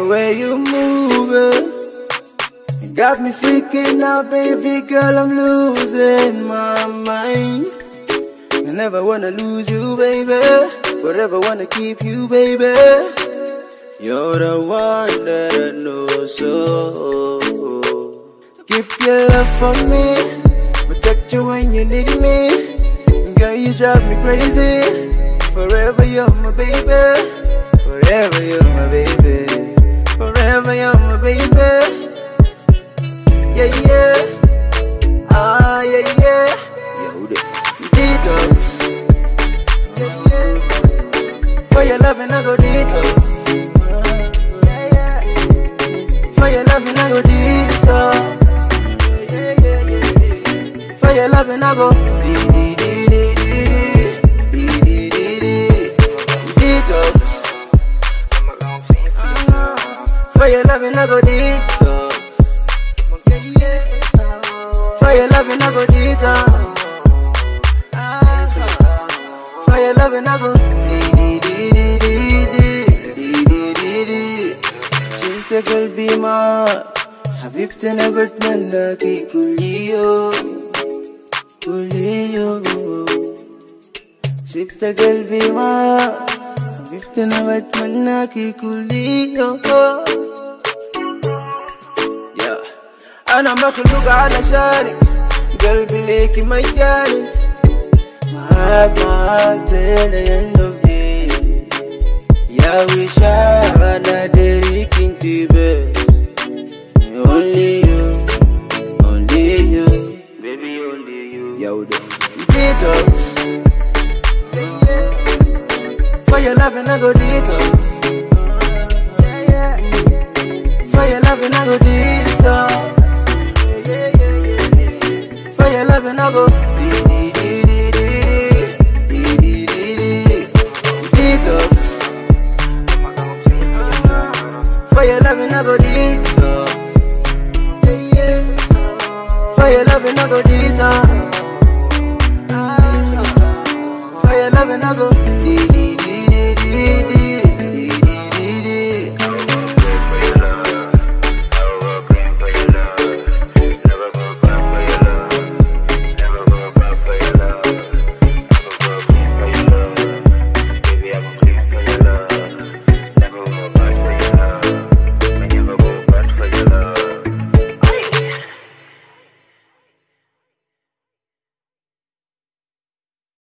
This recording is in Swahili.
way you move it, you got me freaking out, baby girl, I'm losing my mind. I never wanna lose you, baby, forever wanna keep you, baby. You're the one that I know so. Keep your love for me, protect you when you need me. Girl, you drive me crazy. Forever you're my baby. Forever you're my baby. Forever you're my baby. Yeah, yeah. Ah, yeah, yeah. Detox. Yeah, yeah. For your loving, I go detox. Yeah, yeah. For your loving, I go detox. Yeah, yeah, yeah. For your loving, I go detox. For your loving, I go detox. For your loving, I go detox. For your loving, I go Sinta qalbi ma Habibtana batmannaki kulli yawm سبت قلبي ما حبيبتنا بتمناكي كل يوم. أنا مخلوق علشانك قلبي ليكي مجاني معاك till the end of day. يا وشاء أنا داريك انتي بس only you baby only you. يا ودي detox. For your loving, I go detox. For your loving, I go detox. For your loving, I go detox. For your loving, I go detox. For your loving, I go detox.